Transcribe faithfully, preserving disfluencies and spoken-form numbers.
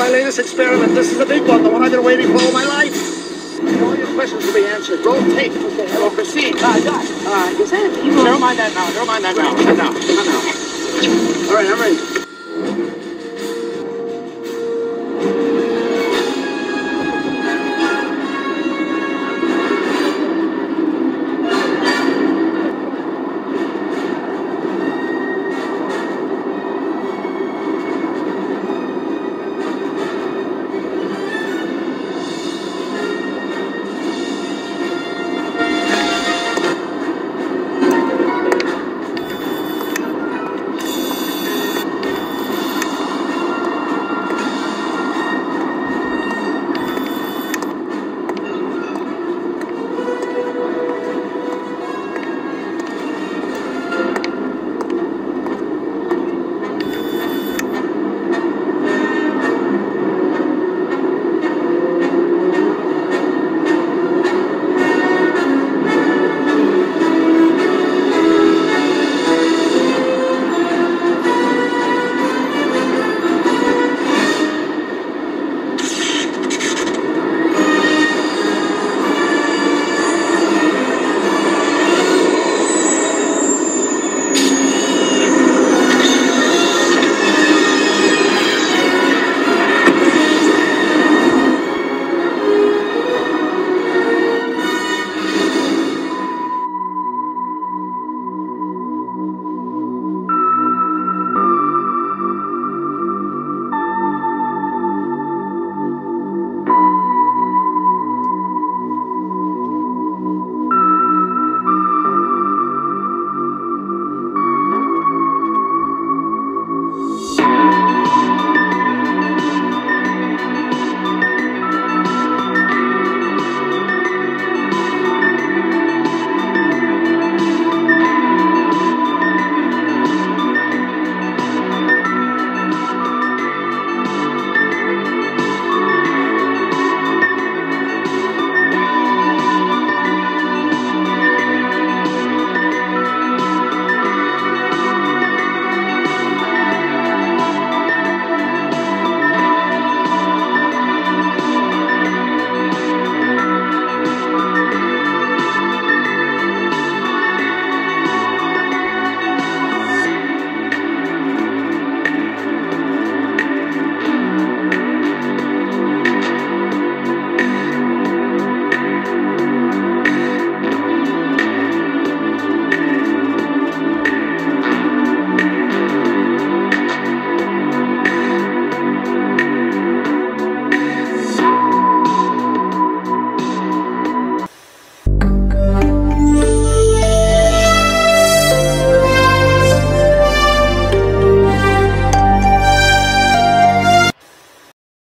my latest experiment. This is a big one, the one I've been waiting for all my life. All your questions will be answered. Roll tape. Okay, I will proceed. Uh, Doc, uh, is that a people... Never mind that now. Never mind that now. Not now. Not now. All right, I'm ready.